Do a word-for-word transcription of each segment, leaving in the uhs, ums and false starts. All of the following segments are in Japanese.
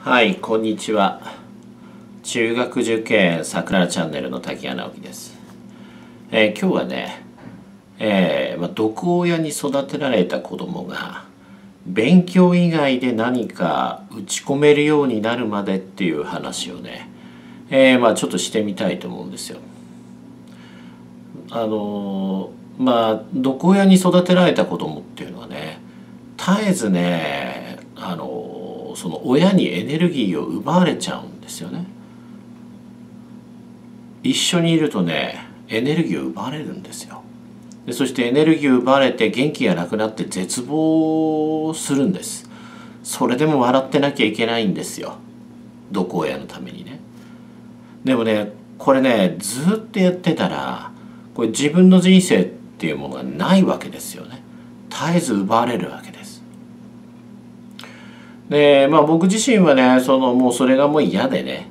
はい、こんにちは。中学受験さくらチャンネルの滝谷直樹です。えー今日はね、えーまあ、毒親に育てられた子供が勉強以外で何か打ち込めるようになるまでっていう話をね、えーまあ、ちょっとしてみたいと思うんですよ。あのーまあ毒親に育てられた子供っていうのはね、絶えずね、あのーその親にエネルギーを奪われちゃうんですよね。一緒にいるとね、エネルギーを奪われるんですよ。でそしてエネルギーを奪われて元気がなくなって絶望するんです。それでも笑ってなきゃいけないんですよ、毒親のためにね。でもね、これね、ずっとやってたらこれ自分の人生っていうものがないわけですよね。絶えず奪われるわけです。でまあ僕自身はね、そのもうそれがもう嫌でね、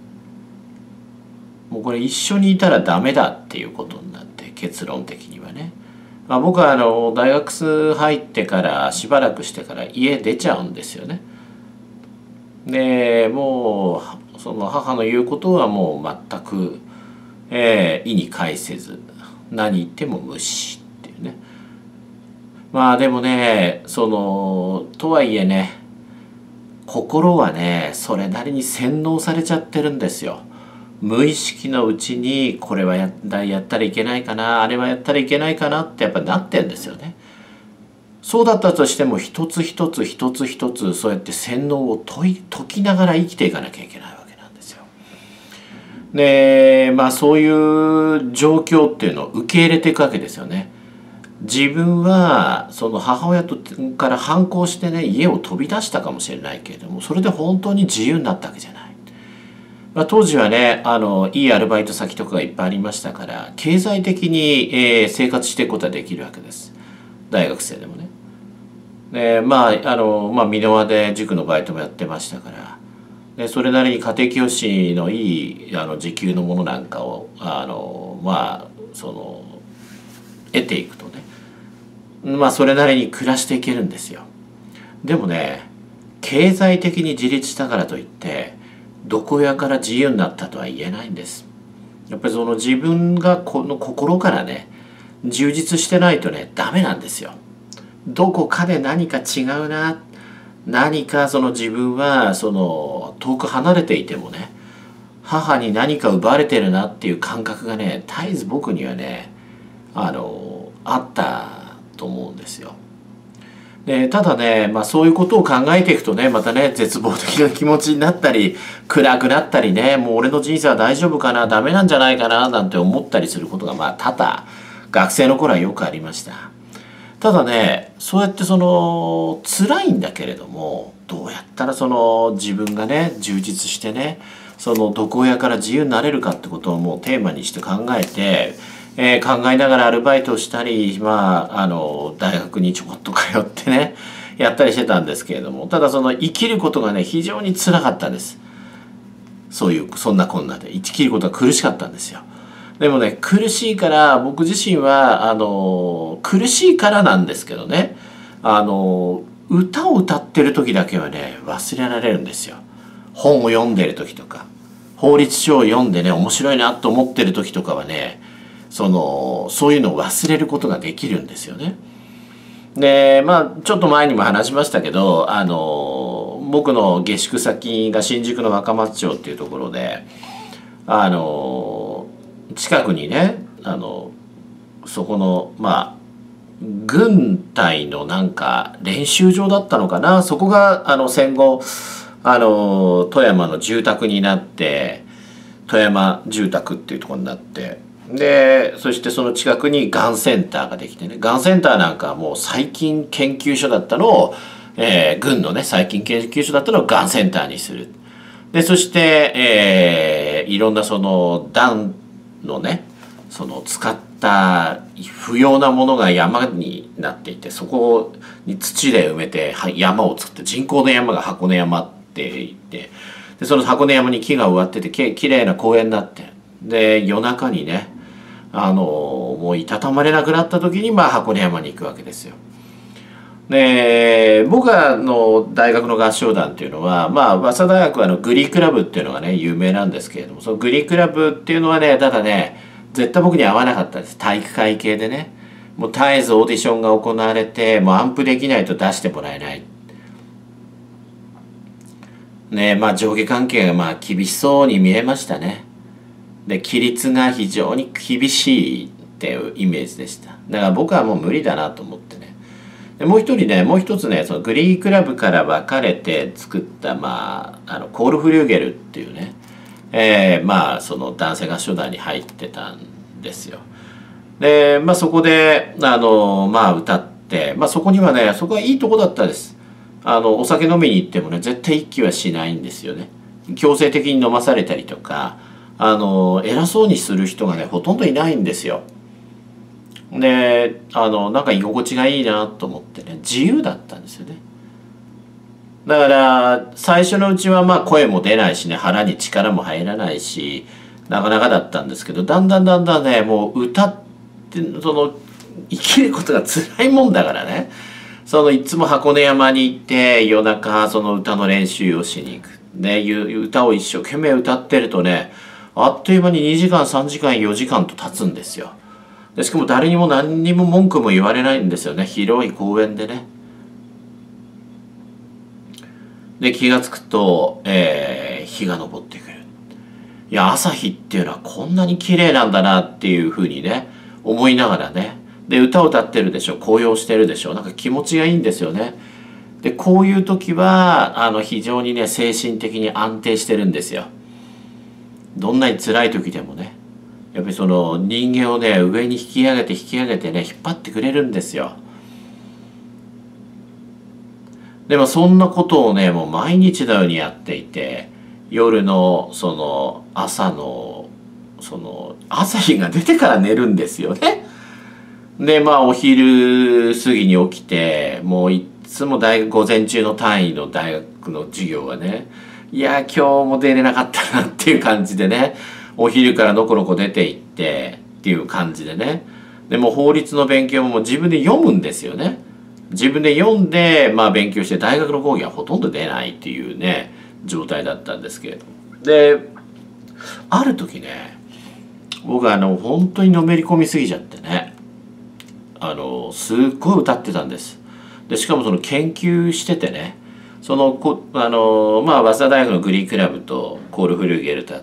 もうこれ一緒にいたらダメだっていうことになって、結論的にはね、まあ、僕はあの大学入ってからしばらくしてから家出ちゃうんですよね。でもうその母の言うことはもう全く、えー意に介せず、何言っても無視っていうね。まあでもね、そのとはいえね、心はねそれなりに洗脳されちゃってるんですよ。無意識のうちにこれはやったやったらいけないかな、あれはやったらいけないかなってやっぱなってんですよね。そうだったとしても一つ一つ一つ一つそうやって洗脳を解い解きながら生きていかなきゃいけないわけなんですよ。でまあそういう状況っていうのを受け入れていくわけですよね。自分はその母親とから反抗してね、家を飛び出したかもしれないけれども、それで本当に自由になったわけじゃない。まあ、当時はね、あのいいアルバイト先とかがいっぱいありましたから、経済的に、えー生活していくことはできるわけです、大学生でもね。でまああの、まあ、箕輪で塾のバイトもやってましたから、でそれなりに家庭教師のいいあの時給のものなんかをあのまあその得ていくとね、まあそれなりに暮らしていけるんですよ。でもね、経済的に自立したからといって毒親から自由になったとは言えないんです。やっぱりその自分がこの心からね充実してないとねダメなんですよ。どこかで何か違うな、何かその自分はその遠く離れていてもね、母に何か奪われてるなっていう感覚がね絶えず僕にはねあのあったと思うんですよ。でただね、まあ、そういうことを考えていくとね、またね絶望的な気持ちになったり暗くなったりね、もう俺の人生は大丈夫かな、ダメなんじゃないかななんて思ったりすることがまあ多々学生の頃はよくありました。ただね、そうやってその辛いんだけれども、どうやったらその自分がね充実してね、その毒親から自由になれるかってことをもうテーマにして考えて、えー考えながらアルバイトをしたり、まああの大学にちょこっと通ってねやったりしてたんですけれども、ただその生きることがね非常に辛かったんです。そういうそんなこんなで生きることが苦しかったんですよ。でもね、苦しいから僕自身はあの苦しいからなんですけどね、あの歌を歌ってる時だけはね忘れられるんですよ。本を読んでる時とか法律書を読んでね面白いなと思ってる時とかはね、そのそういうのを忘れることができるんですよね。でまあちょっと前にも話しましたけど、あの僕の下宿先が新宿の若松町っていうところで、あの近くにね、あのそこのまあ軍隊のなんか練習場だったのかな、そこがあの戦後あの富山の住宅になって、富山住宅っていうところになって、でそしてその近くにがんセンターができてね、がんセンターなんかはもう細菌研究所だったのを、えー軍のね細菌研究所だったのをがんセンターにする。でそして、えーいろんなその弾のねその使った不要なものが山になっていて、そこに土で埋めては山を作って、人工の山が箱根山って言って、でその箱根山に木が植わっててききれいな公園になって、で夜中にねあのもういたたまれなくなった時にまあ箱根山に行くわけですよ。 で僕らの大学の合唱団っていうのは、まあ早稲田大学はあのグリークラブっていうのがね有名なんですけれども、そのグリークラブっていうのはね、ただね絶対僕に合わなかったです。体育会系でね、もう絶えずオーディションが行われて、もうアンプできないと出してもらえないね。まあ上下関係がまあ厳しそうに見えましたね。で規律が非常に厳しいっていうイメージでした。だから僕はもう無理だなと思ってね。でもう一人ね、もう一つね、そのグリークラブから分かれて作った、まあ、あのコール・フリューゲルっていうね、えー、まあその男性合唱団に入ってたんですよ。で、まあ、そこであの、まあ、歌って、まあ、そこにはね、そこはいいとこだったです。あのお酒飲みに行ってもね絶対一気はしないんですよね。強制的に飲まされたりとか、あの偉そうにする人がねほとんどいないんですよ。であのなんか居心地がいいなと思ってね、自由だったんですよね。だから最初のうちはまあ声も出ないしね、腹に力も入らないしなかなかだったんですけど、だんだんだんだんねもう歌ってその生きることが辛いもんだからね、そのいつも箱根山に行って夜中その歌の練習をしに行く、ね、歌を一生懸命歌ってるとね、あっという間ににじかんさんじかんよじかんと経つんですよ。でしかも誰にも何にも文句も言われないんですよね、広い公園でね。で気が付くと、えー、日が昇ってくる。いや朝日っていうのはこんなに綺麗なんだなっていうふうにね思いながらね、で歌を歌ってるでしょ、高揚してるでしょ、なんか気持ちがいいんですよね。でこういう時はあの非常にね精神的に安定してるんですよ。どんなに辛い時でもね、やっぱりその人間をね上に引き上げて引き上げてね引っ張ってくれるんですよ。でもそんなことをねもう毎日のようにやっていて、夜のその朝のその朝日が出てから寝るんですよね。でまあお昼過ぎに起きて、もういつも大学午前中の単位の大学の授業はね、いや今日も出れなかったなっていう感じでね、お昼からのこのこ出て行ってっていう感じでね、でも法律の勉強ももう自分で読むんですよね。自分で読んでまあ勉強して、大学の講義はほとんど出ないっていうね状態だったんですけれども、である時ね僕はあの本当にのめり込みすぎちゃってね、あのすっごい歌ってたんです。でしかもその研究しててね、そのこあのまあ早稲田大学のグリークラブとコール・フリューゲルとあって、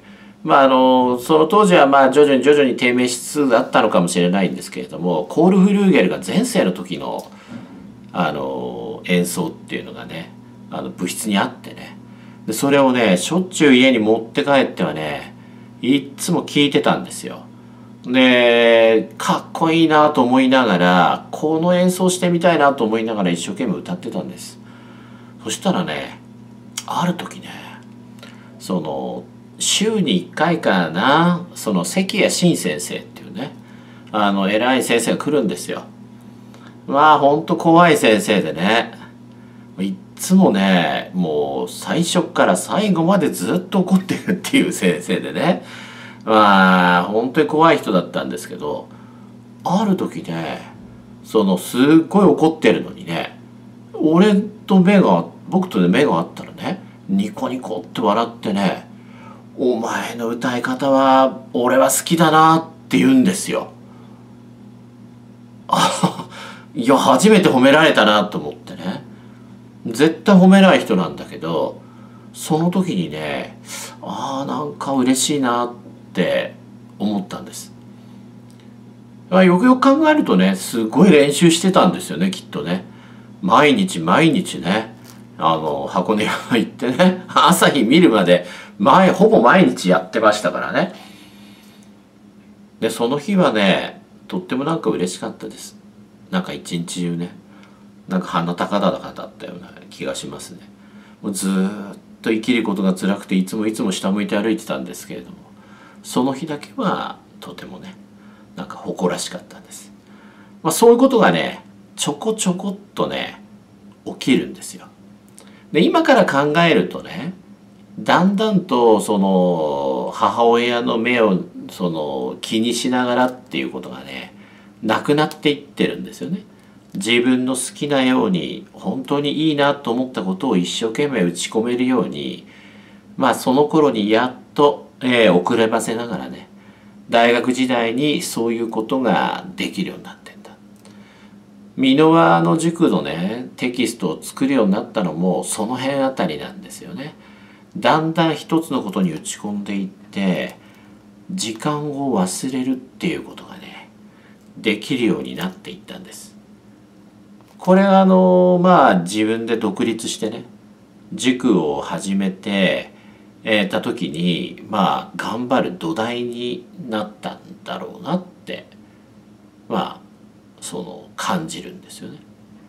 まああのその当時はまあ徐々に徐々に低迷しつつあったのかもしれないんですけれども、コール・フリューゲルが全盛の時のあの演奏っていうのがねあの部室にあってね、でそれをねしょっちゅう家に持って帰ってはねいっつも聴いてたんですよ。でかっこいいなと思いながら、この演奏してみたいなと思いながら一生懸命歌ってたんです。そしたらねある時ね、その週にいっかいかな、その関谷真先生っていうねあの偉い先生が来るんですよ。まあほんと怖い先生でね、いっつもねもう最初から最後までずっと怒ってるっていう先生でね、まあ本当に怖い人だったんですけど、ある時ねそのすっごい怒ってるのにね、俺と目が僕とね目が合ったらねニコニコって笑ってね、お前の歌い方は俺は好きだなって言うんですよ。あいや初めて褒められたなと思ってね、絶対褒めない人なんだけど、その時にねあーなんか嬉しいなって思ったんです。よくよく考えるとねすごい練習してたんですよねきっとね。毎日毎日ねあの箱根山行ってね朝日見るまで前ほぼ毎日やってましたからね。でその日はねとってもなんか嬉しかったです。なんか一日中ねなんか鼻高々だったような気がしますね。もうずーっと生きることが辛くていつもいつも下向いて歩いてたんですけれども、その日だけはとてもねなんか誇らしかったんです。まあ、そういうことがねちょこちょこっとね起きるんですよ。で今から考えるとねだんだんとその母親の目をその気にしながらっていうことがねなくなっていってるんですよね。 自分の好きなように本当にいいなと思ったことを一生懸命打ち込めるように、まあその頃にやっと、えー、遅ればせながらね、大学時代にそういうことができるようになってんだ。箕輪の塾のねテキストを作るようになったのもその辺あたりなんですよね。だんだん一つのことに打ち込んでいって時間を忘れるっていうことがねできるようになっていったんです。これはあのまあ自分で独立してね塾を始めて、えー、た時にまあ頑張る土台になったんだろうなってまあその感じるんですよね。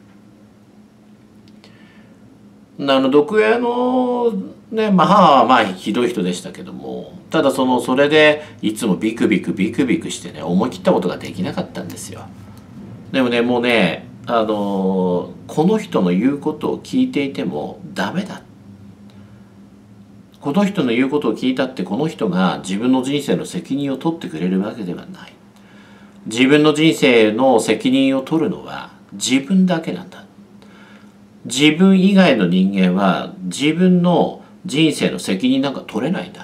あの毒親のね、まあ、母はまあひどい人でしたけども、ただそのそれでいつもビクビクビクビクしてね思い切ったことができなかったんですよ。でもねもうねあのこの人の言うことを聞いていてもダメだ。この人の言うことを聞いたってこの人が自分の人生の責任を取ってくれるわけではない。自分の人生の責任を取るのは自分だけなんだ。自分以外の人間は自分の人生の責任なんか取れないんだ。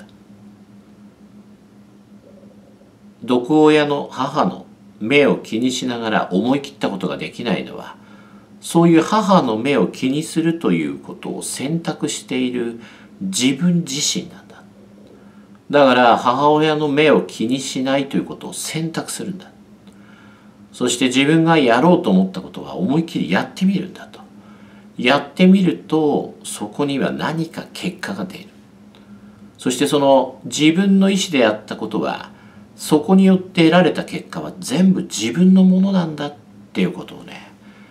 毒親の母の目を気にしながら思い切ったことができないのは、そういう母の目を気にするということを選択している自分自身なんだ。だから母親の目を気にしないということを選択するんだ。そして自分がやろうと思ったことは思いっきりやってみるんだと。やってみるとそこには何か結果が出る。そしてその自分の意思でやったことはそこによって得られた結果は全部自分のものなんだっていうことをね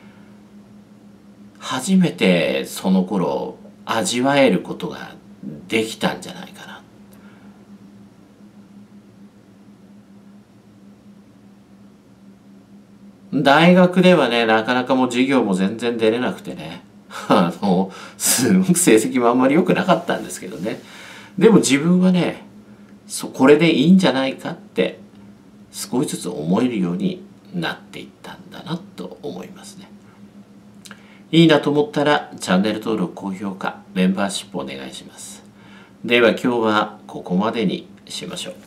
初めてその頃味わえることができたんじゃないかな。大学ではねなかなかもう授業も全然出れなくてねあのすごく成績もあんまり良くなかったんですけどね。でも自分はねそこれでいいんじゃないかって少しずつ思えるようになっていったんだなと思いますね。いいなと思ったらチャンネル登録高評価メンバーシップお願いします。では今日はここまでにしましょう。